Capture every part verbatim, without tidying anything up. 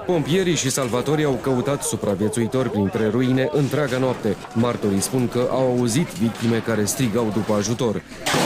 Pompierii și salvatorii au căutat supraviețuitori printre ruine întreaga noapte. Martorii spun că au auzit victime care strigau după ajutor.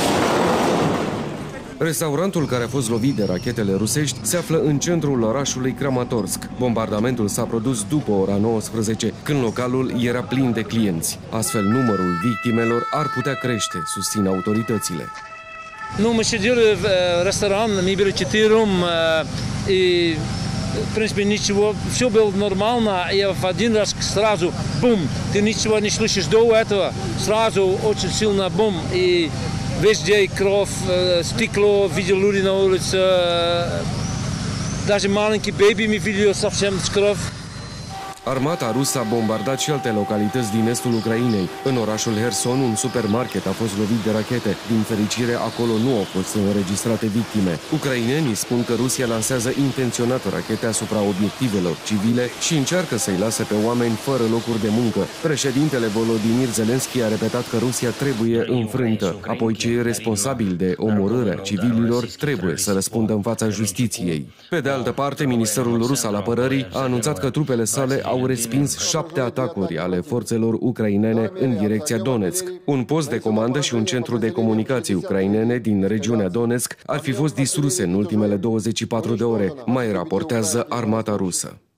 Restaurantul care a fost lovit de rachetele rusești se află în centrul orașului Kramatorsk. Bombardamentul s-a produs după ora nouăsprezece, când localul era plin de clienți. Astfel, numărul victimelor ar putea crește, susțin autoritățile. Ну, мы сидели в ресторане, мы были четырем, и, в принципе, ничего, все было нормально, и в один раз сразу бум, ты ничего не слышишь до этого, сразу очень сильно бум, и везде кровь, стекло, видел люди на улице, даже маленький бэби мы видели совсем с кровью. Armata rusă a bombardat și alte localități din estul Ucrainei. În orașul Herson, un supermarket a fost lovit de rachete. Din fericire, acolo nu au fost înregistrate victime. Ucrainenii spun că Rusia lansează intenționat rachete asupra obiectivelor civile și încearcă să-i lase pe oameni fără locuri de muncă. Președintele Volodymyr Zelensky a repetat că Rusia trebuie înfrântă. Apoi, cei responsabili de omorârea civililor trebuie să răspundă în fața justiției. Pe de altă parte, Ministerul Rus al Apărării a anunțat că trupele sale au respins șapte atacuri ale forțelor ucrainene în direcția Donetsk. Un post de comandă și un centru de comunicații ucrainene din regiunea Donetsk ar fi fost distruse în ultimele douăzeci și patru de ore, mai raportează armata rusă.